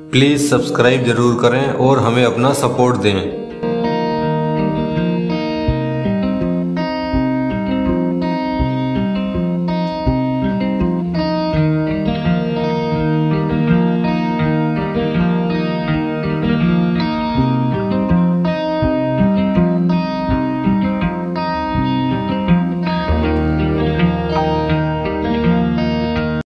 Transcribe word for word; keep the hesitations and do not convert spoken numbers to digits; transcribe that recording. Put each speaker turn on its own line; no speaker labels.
Please subscribe ज़रूर करें और हमें अपना सपोर्ट दें।